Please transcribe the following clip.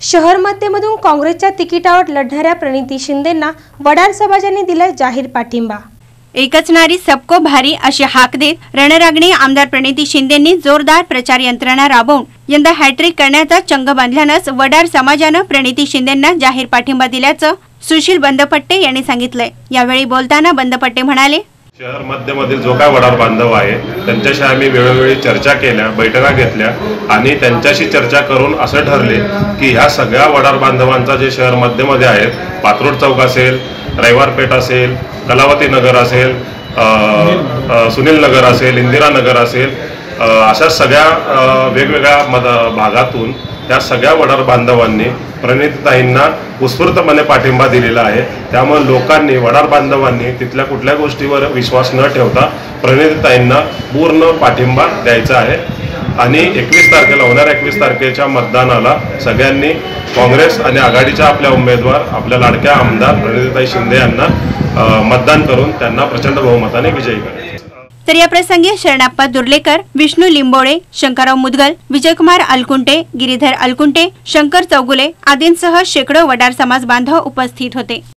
शहर मध्यमधून काँग्रेसच्या तिकिटावर लढणाऱ्या प्रणिती शिंदेंना वडार समाजाने दिला जाहीर पाठिंबा। एकच नारी सबको भारी अशी हाक देत रणरागिणी आमदार प्रणिती शिंदेंनी जोरदार प्रचार यंत्रणा राबवून यंदा हॅट्रिक करण्याचा चंग बांधल्यानंच वडार समाजाने प्रणिती शिंदेंना जाहीर पाठिंबा दिल्याचं सुशील बंदपट्टे यांनी सांगितलंय। यावेळी बोलताना बंदपट्टे म्हणाले, शहर मध्यमधील जो काय वडार बांधव आहे त्यांच्याशी आम्ही वेळोवेळी चर्चा केल्या, बैठका घेतल्या आणि त्यांच्याशी चर्चा करून असं ठरले की ह्या सगळ्या वडार बांधवांचा जे शहर मध्यमध्ये आहेत, पात्रोड चौक असेल, रविवारपेठ असेल, कलावती नगर असेल, सुनील नगर असेल, इंदिरा नगर असेल, अशा सगळ्या वेगवेगळ्या भागातून त्या सगळ्या वडार बांधवांनी प्रणितीताईंना उत्स्फूर्तपणे पाठिंबा दिलेला आहे। त्यामुळे लोकांनी, वडार बांधवांनी तिथल्या कुठल्या गोष्टीवर विश्वास न ठेवता प्रणितीताईंना पूर्ण पाठिंबा द्यायचा आहे आणि 21 तारखेला होणाऱ्या 21 तारखेच्या मतदानाला सगळ्यांनी काँग्रेस आणि आघाडीच्या आपल्या उमेदवार, आपल्या लाडक्या आमदार प्रणितीताई शिंदे यांना मतदान करून त्यांना प्रचंड बहुमताने विजयी करायचे। तर या प्रसंगी शरणप्पा दुर्लेकर, विष्णू लिंबोळे, शंकरराव मुदगल, विजयकुमार अलकुंटे, गिरीधर अलकुंटे, शंकर चौगुले आदींसह शेकडो वडार समाज बांधव उपस्थित होते।